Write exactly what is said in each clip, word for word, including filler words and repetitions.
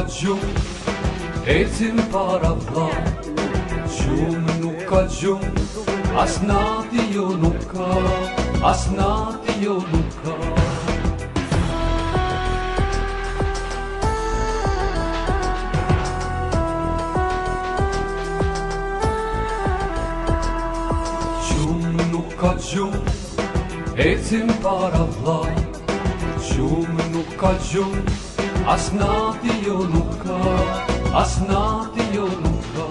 gjum, ecim para vlla. Gjum nuk ka gjum, as nati jo nuk ka, as nati jo nuk ka. Gjum nuk ka gjum, ecim para vlla. Gjum nuk ka gjum, as nati jo nuk ka, as nati jo nuk ka.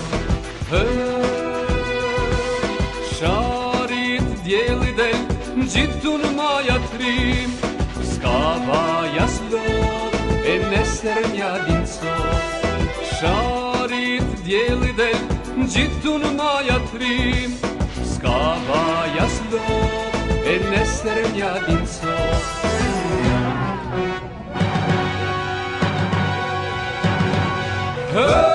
Sharit djeli del, gjithu në maja trim, s'ka vaja slot, e nesër mja din sot. Sharit djeli del, gjithu në maja trim, s'ka vaja slot, e nesër mja din sot. Hey!